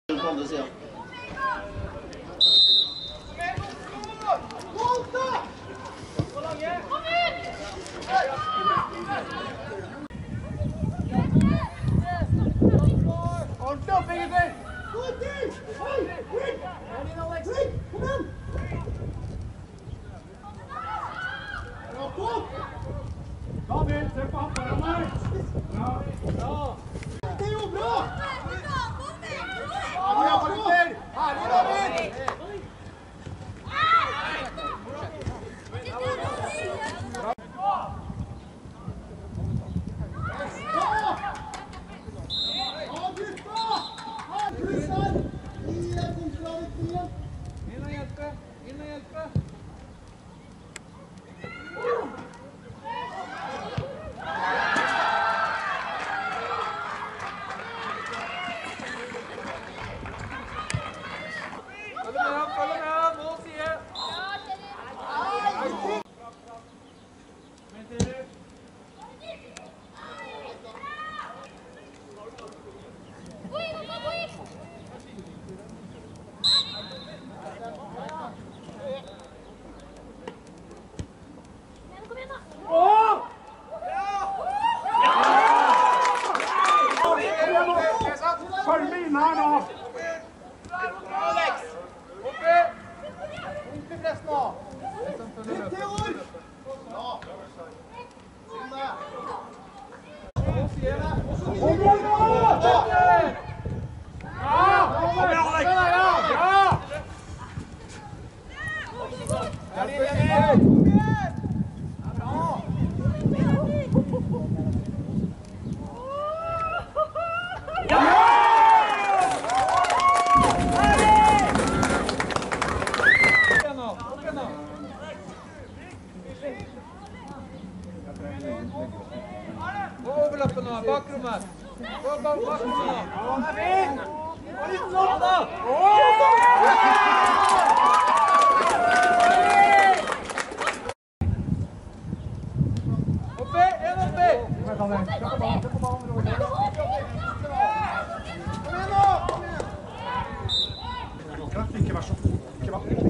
på andre siden. Ordentlig opp, gutter! David, se på han her! Bra! Det gjorde bra! Bra, gutter! Herlig, David! Inn og hjelpe! Følg med ham, vår side! Følg med inn her nå! Alex! Oppi! Oppi press nå! Litt til ord! Ja! Inn der! Kom igjen nå! Ja! Kom igjen, Alex! Ja! Der er det! Kom igjen! Bra! Overlappen nå, bakrommet. Gå bakrommet nå. Ja, det er fint. Og litt sånn da. Oppi, en oppi. Kom igjen nå. Ikke vær så god. Ikke vær så god.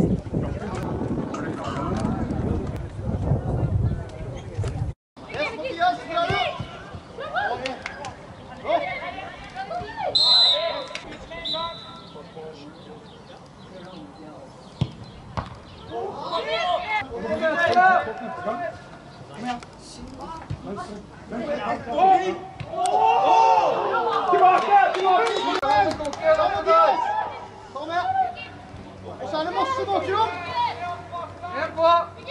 Kom igjen! Og så er det masse bakrom! En på!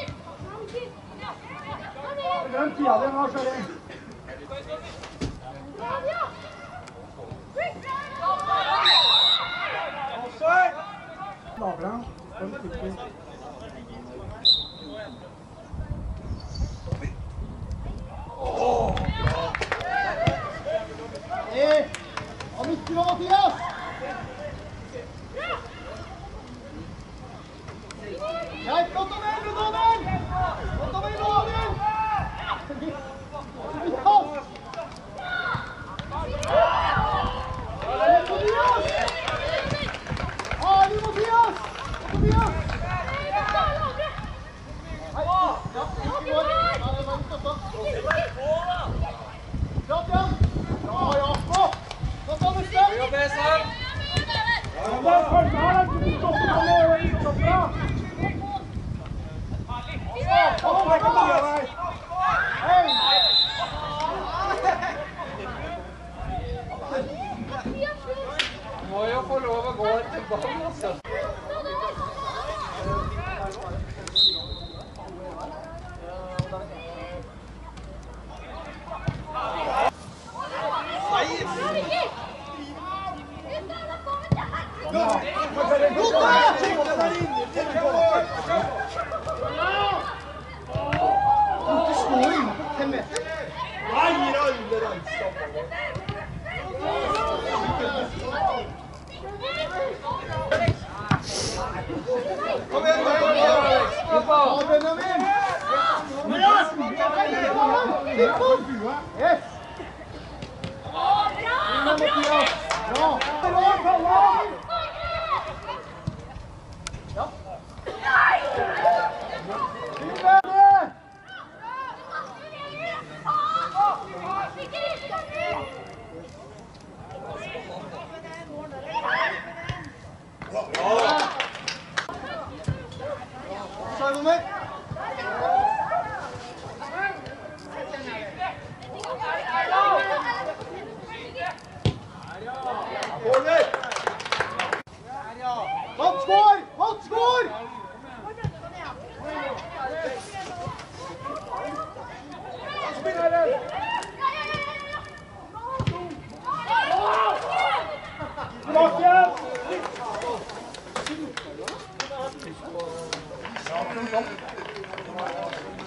Den tida den har kjøring! Lavere. Og midt til Mathias! Greit, godt og vel, Daniel! Godt og vel, Daniel! Mathias! Herlig, Mathias! Mathias! Hei, ja, ikke går. Ja, det var litt støttet. Bra, Jan! Bra, Jakob! Nå tar vi støtt! Ja, det er sant! Ja, det er følg med her, du stopper på det, og ikke så bra! Må jo få lov å gå til ballen, altså. Kom igjen, Benjamin! Yes! Bra! Bra! tilbake!